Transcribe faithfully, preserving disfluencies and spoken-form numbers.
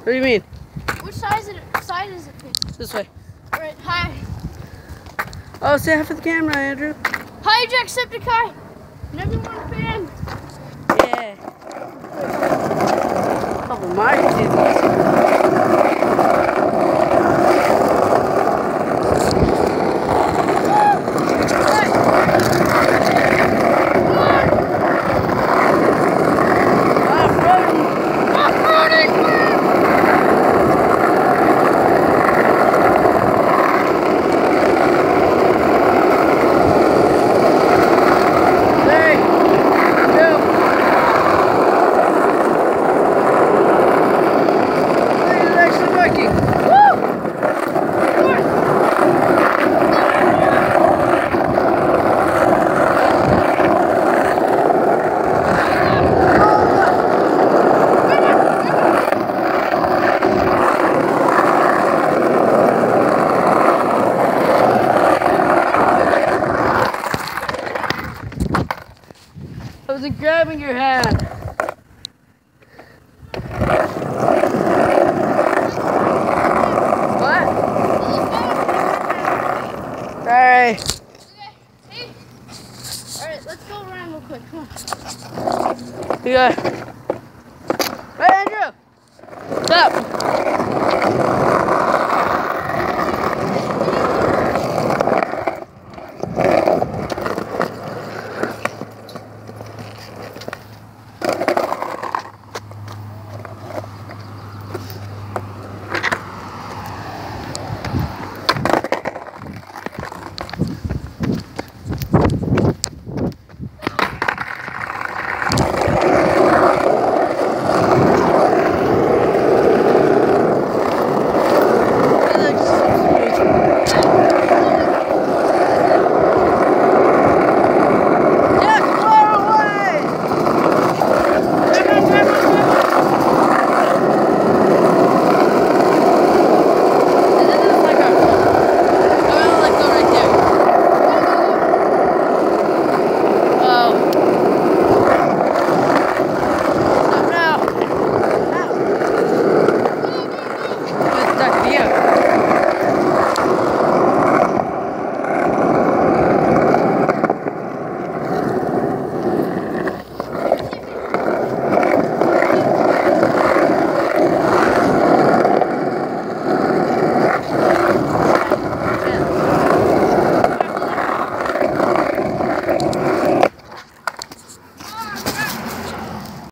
do you mean? Which side is it? Side is it? This way. All right. Hi. Oh, say hi for the camera, Andrew. Hi, Jacksepticeye. And everyone fan. Yeah. Oh, my goodness. I wasn't grabbing your hand. What? Alright. Okay. Hey. Alright, let's go around real quick. Come on. You got. Hey, Andrew! Stop!